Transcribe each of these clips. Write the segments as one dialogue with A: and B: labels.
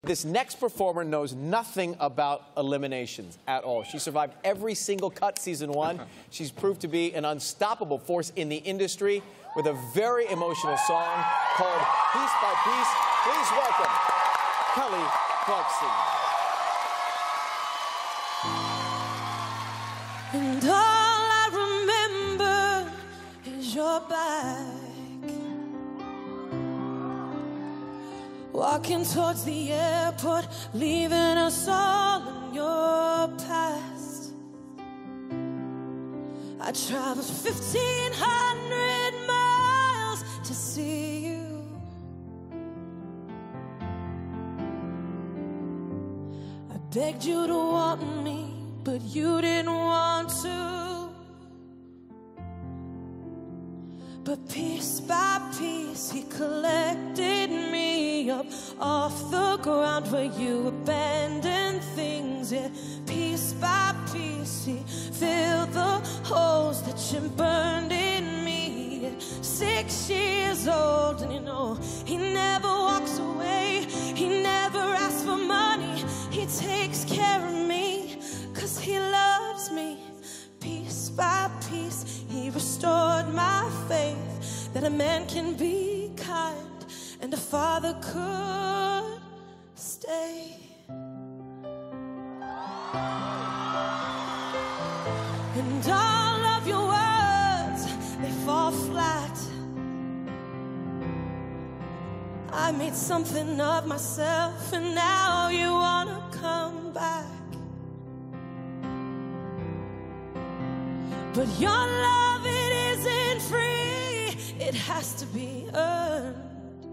A: This next performer knows nothing about eliminations at all. She survived every single cut season 1. She's proved to be an unstoppable force in the industry with a very emotional song called Piece by Piece. Please welcome Kelly Clarkson.
B: And all I remember is your back, walking towards the airport, leaving us all in your past. I traveled 1,500 miles to see you. I begged you to want me, but you didn't want to. But piece by piece, he collected me up off the ground where you abandoned things. Yeah, piece by piece, he filled the holes that you burned in me. Yeah, 6 years old, and you know he never walks away. He never asks for money. He takes care of me, 'cause he loves me. Piece by piece, he restored my faith that a man can be kind and a father could stay. And all of your words, they fall flat. I made something of myself, and now you wanna come back. But your love, it isn't free, it has to be earned.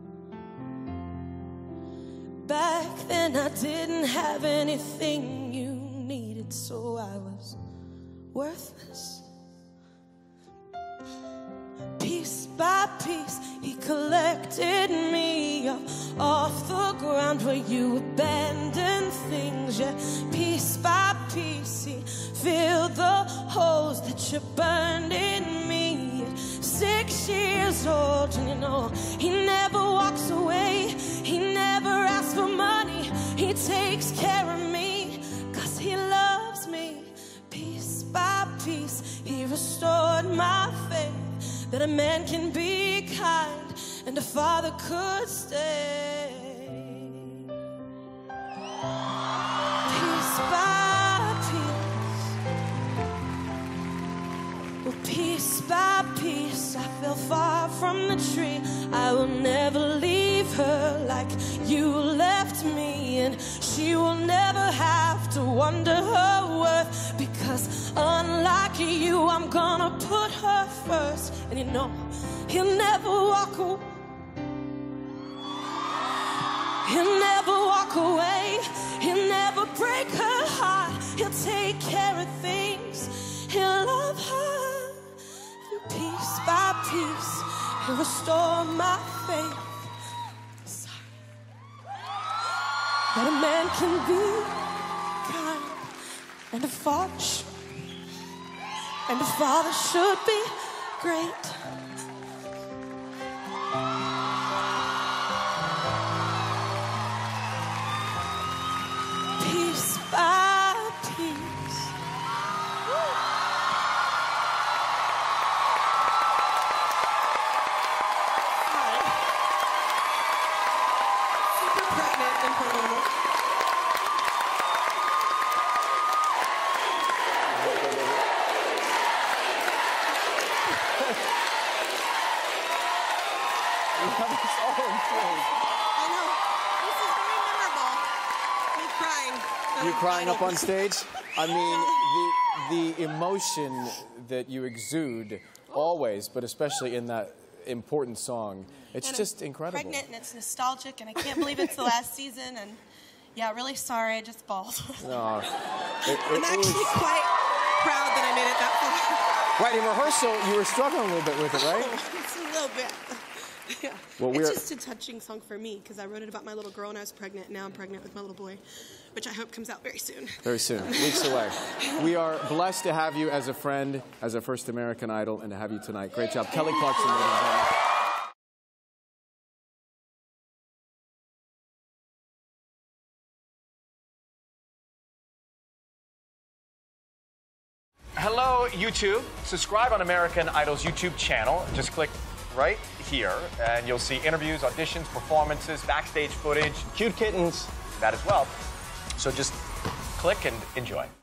B: Back then I didn't have anything you needed, so I was worthless. Piece by piece, he collected me up off the ground where you abandoned things. Yeah, piece by piece, he filled the holes that you burned in me. 6 years old, and you know he never walks away. He never asks for money. He takes care of me, 'cause he loves me. Piece by piece, he restored my faith that a man can be kind and a father could stay. Piece by piece, well, piece by piece, I fell far from the tree. I will never leave her like you left me, and she will never have to wonder her worth, because unlike you, I'm gonna put her first. And you know he'll never walk away. He'll never walk away. He'll never break her heart. He'll take care of things. He'll love her. And piece by piece, he'll restore my faith. Sorry. That a man can be kind and a father should be great. Piece by piece.
C: Super pregnant and hormonal.
A: We have this all in place.
C: I know. This is very memorable. Me crying.
A: You crying up on stage? I mean, the emotion that you exude always, but especially in that important song, it's
C: And
A: just
C: I'm
A: incredible.
C: Pregnant, and it's nostalgic, and I can't believe it's the last season. And yeah, really sorry, I just bawled.
A: No,
C: I'm actually quite proud that I made it that far.
A: Right, in rehearsal, you were struggling a little bit with it, right?
C: It's a little bit. Yeah.
A: Well,
C: it's just a touching song for me, because I wrote it about my little girl when I was pregnant, and now I'm pregnant with my little boy, which I hope comes out very soon.
A: Very soon, weeks away. We are blessed to have you as a friend, as a first American Idol, and to have you tonight. Great job. Kelly Clarkson, ladies and gentlemen.
D: Hello, YouTube. Subscribe on American Idol's YouTube channel. Just click right here, and you'll see interviews, auditions, performances, backstage footage.
E: Cute kittens.
D: That as well. So just click and enjoy.